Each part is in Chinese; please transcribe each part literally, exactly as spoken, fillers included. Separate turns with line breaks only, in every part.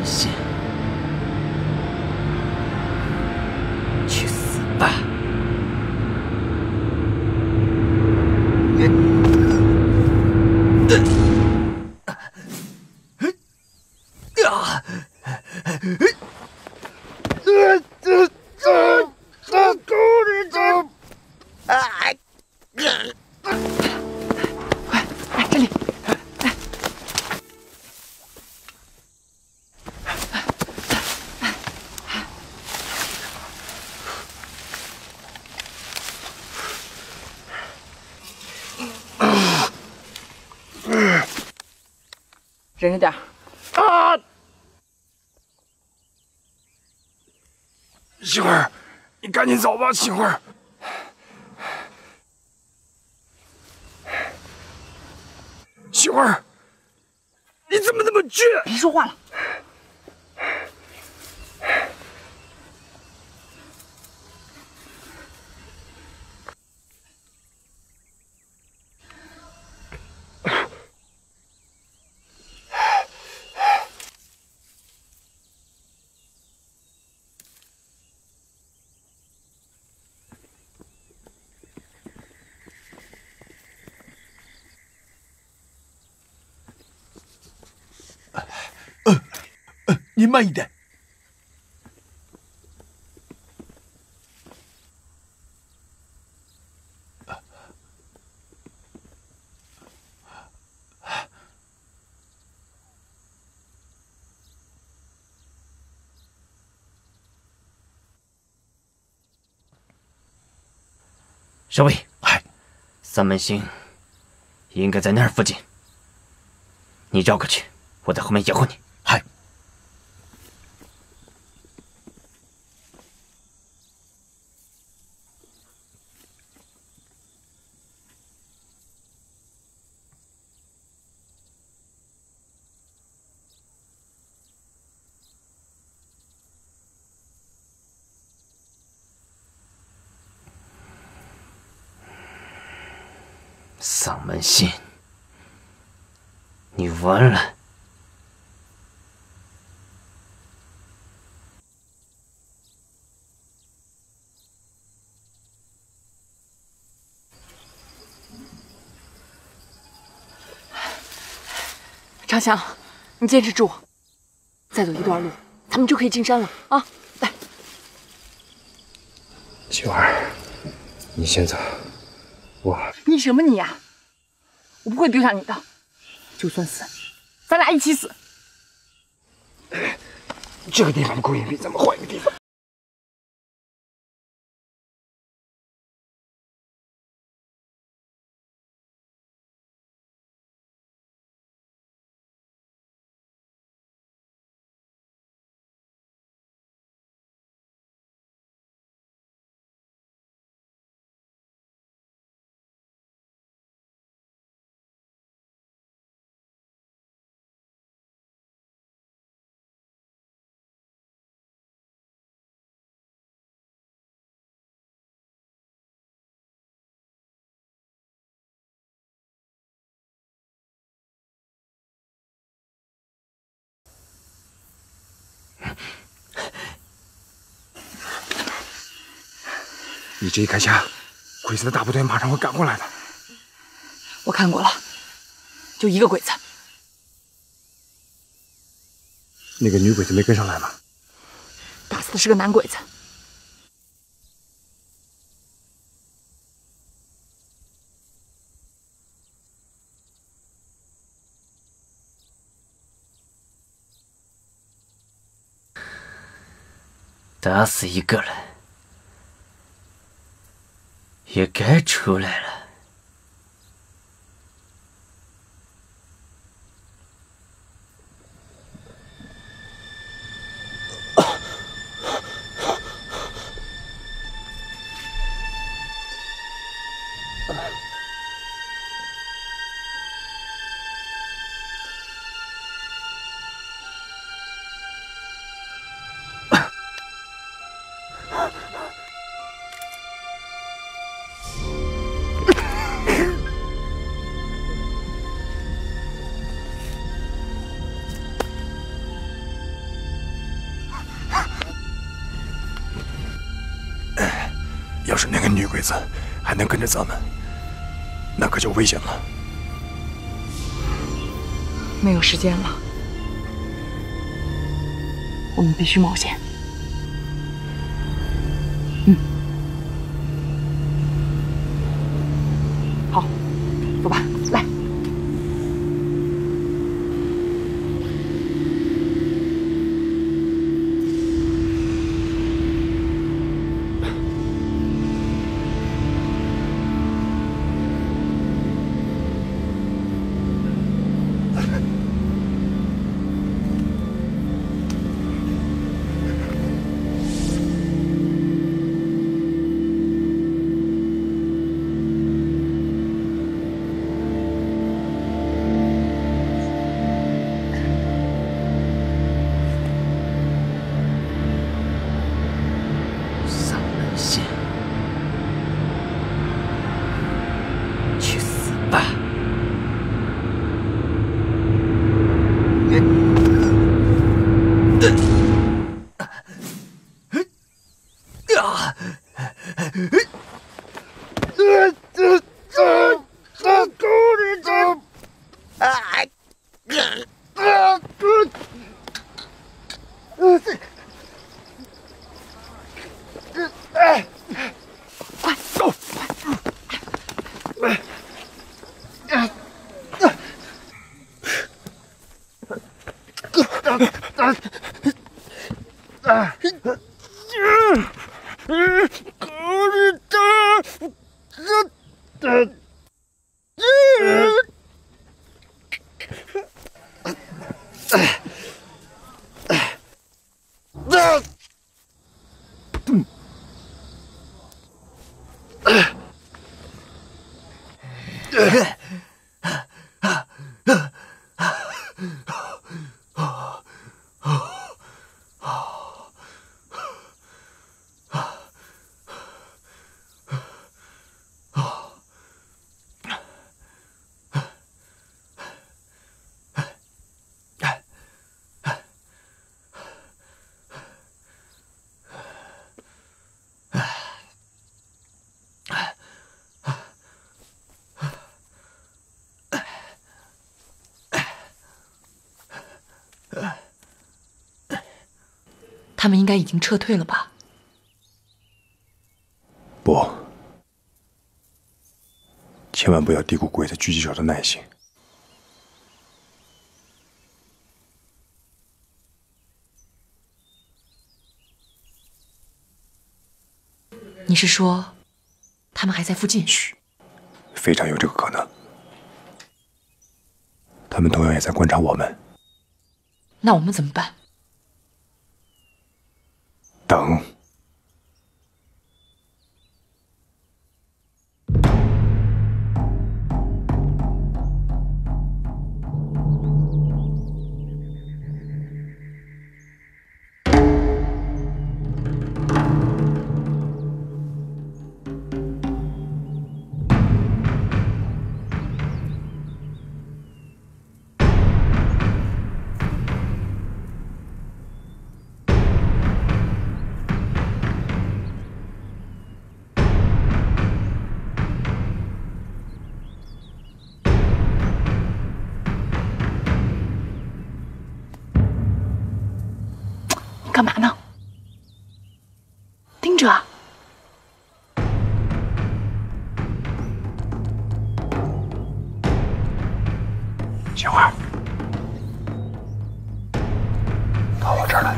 信，去死吧！啊！快，来这里！忍着点儿。啊！
媳妇儿，你赶紧走吧，媳妇儿。媳妇儿，你怎么那么倔？
别说话了。
您慢一点。
少尉，哎，三门星应该在那儿附近，你绕过去，我在后面掩护你。
嗨。
丧门星，你完了！
长祥，你坚持住，再走一段路，咱们就可以进山了啊！来，
媳妇儿，你先走，我……
你什么你呀、啊？我不会丢下你的，就算死，咱俩一起死。
这个地方不够隐蔽，咱们换一个地方。你这一开枪，鬼子的大部队马上会赶过来的。
我看过了，就一个鬼子。
那个女鬼子没跟上来吗？
打死的是个男鬼子。
打死一个了，也该出来了。
女鬼子还能跟着咱们，那可就危险了。
没有时间了，我们必须冒险。嗯，好，走吧，来。 他们应该已经撤退了吧？
不，千万不要低估鬼子狙击手的耐性。
你是说，他们还在附近？
嘘，非常有这个可能。他们同样也在观察我们。
那我们怎么办？
等，
干嘛呢？盯着啊！
小花，到我这儿来。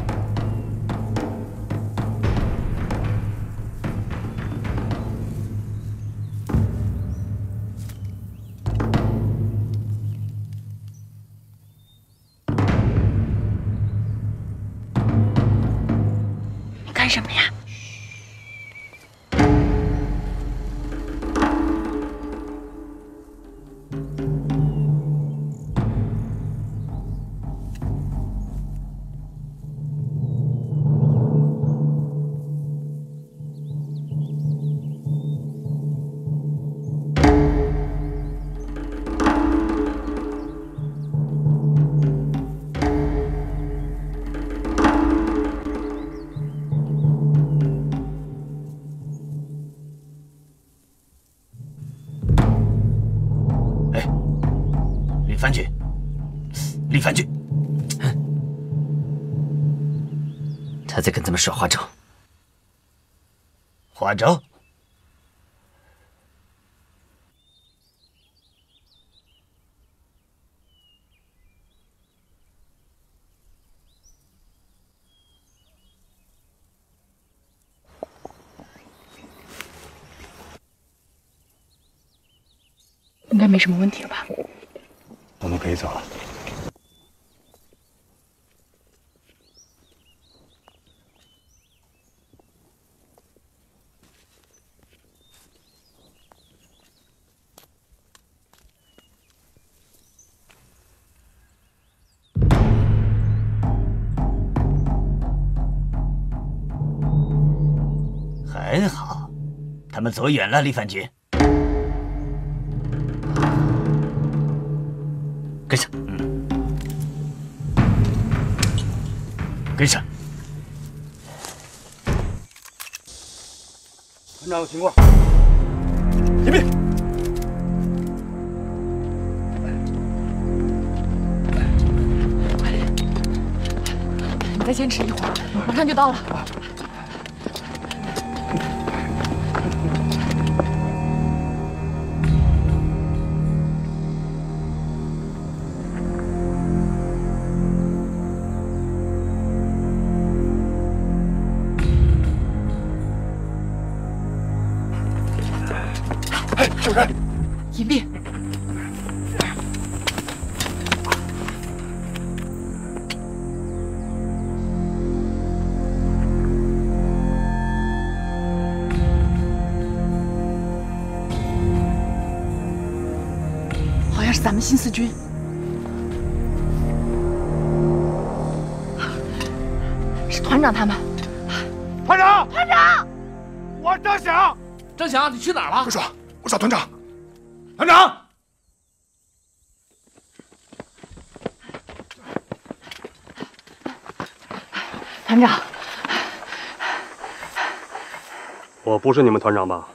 干什么呀？
李凡军，他在跟咱们耍花招。花招？
应该没什么问题了吧？
我们可以走了。
很好，他们走远了，李凡军。 跟上，嗯，跟上。
团长有情况，
迎宾。
你再坚持一会儿，马上就到了。
有人！
迎宾。好像是咱们新四军。是团长他们。
团长！
团长！
我张翔。
张翔，你去哪儿了？
不说。 我找团长，
团长，
团长，
我不是你们团长吧？